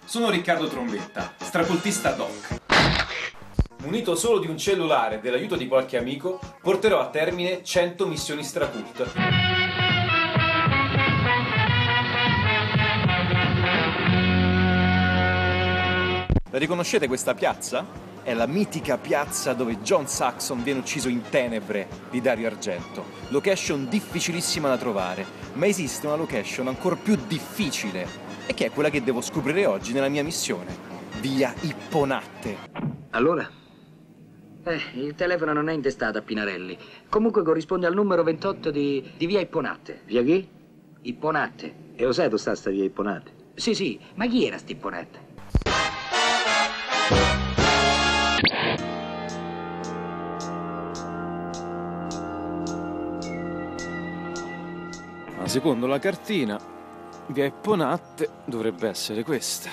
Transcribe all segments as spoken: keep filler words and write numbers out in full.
Sono Riccardo Trombetta, stracultista doc. Munito solo di un cellulare e dell'aiuto di qualche amico, porterò a termine cento missioni stracult. La riconoscete questa piazza? È la mitica piazza dove John Saxon viene ucciso in tenebre di Dario Argento. Location difficilissima da trovare, ma esiste una location ancora più difficile, e che è quella che devo scoprire oggi nella mia missione. Via Ipponatte. Allora? Eh, il telefono non è intestato a Pinarelli. Comunque corrisponde al numero ventotto di, di via Ipponatte. Via chi? Ipponatte. E lo sai dove sta sta via Ipponatte? Sì, sì, ma chi era sta Ipponatte? Ma secondo la cartina, via Ipponatte dovrebbe essere questa.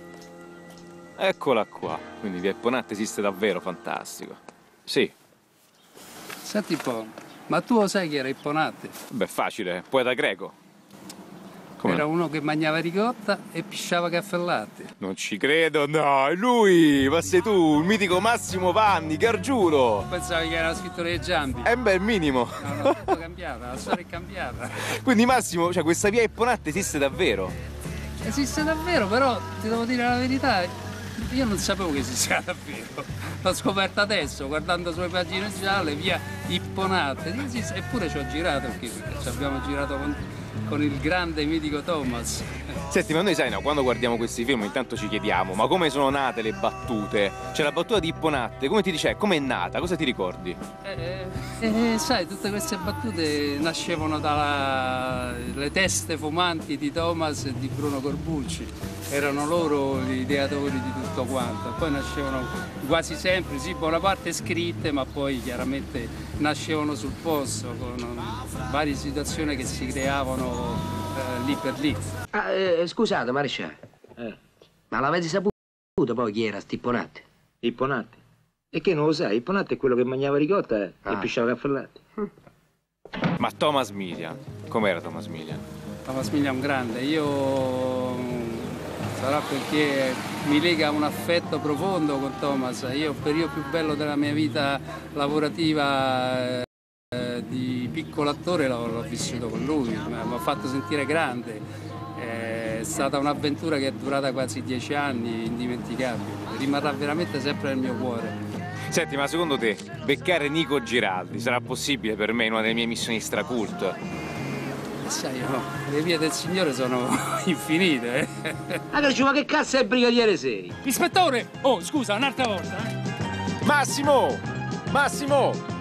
Eccola qua. Quindi via Ipponatte esiste davvero, fantastico. Sì. Senti un po', ma tu lo sai chi era Ipponatte? Beh, facile, poeta greco. Come? Era uno che mangiava ricotta e pisciava caffè e latte. Non ci credo, no, è lui! Ma sei tu, il mitico Massimo Vanni, Gargiuro! Pensavi che era scrittore dei Giambi? È un bel minimo! No, no, tutto cambiato, la storia è cambiata. Quindi Massimo, cioè questa via Ipponatte esiste davvero? Esiste davvero, però ti devo dire la verità, io non sapevo che esisteva davvero. L'ho scoperta adesso, guardando sulle pagine gialle, via Ipponatte. Eppure ci ho girato, perché ci abbiamo girato con, con il grande mitico Thomas. Senti, ma noi sai, no, quando guardiamo questi film intanto ci chiediamo, ma come sono nate le battute? Cioè la battuta di Ipponatte, come ti dice, come è nata? Cosa ti ricordi? Eh, eh, sai, tutte queste battute nascevano dalle teste fumanti di Thomas e di Bruno Corbucci. Erano loro gli ideatori di tutto quanto. Poi nascevano quasi sempre, sì, buona parte scritte, ma poi chiaramente nascevano sul posto con varie situazioni che si creavano eh, lì per lì. Ah, eh, scusate, maresciallo. Eh. Ma l'avete saputo poi chi era sta Ipponatte? Ipponatte? E che non lo sai? Ipponatte è quello che mangiava ricotta eh, Ah. e pisciava caffè e latte. Ma Thomas Milian, com'era Thomas Milian? Thomas Milian grande, io sarà perché mi lega un affetto profondo con Thomas. Io il periodo più bello della mia vita lavorativa eh, di piccolo attore l'ho, l'ho vissuto con lui, mi ha fatto sentire grande. È stata un'avventura che è durata quasi dieci anni, indimenticabile. Rimarrà veramente sempre nel mio cuore. Senti, ma secondo te, beccare Nico Giraldi sarà possibile per me in una delle mie missioni stracult? Sai, no, le vie del Signore sono infinite. Eh? Ah, ma che cazzo è il brigadiere sei? Ispettore! Oh, scusa, un'altra volta. Eh? Massimo! Massimo!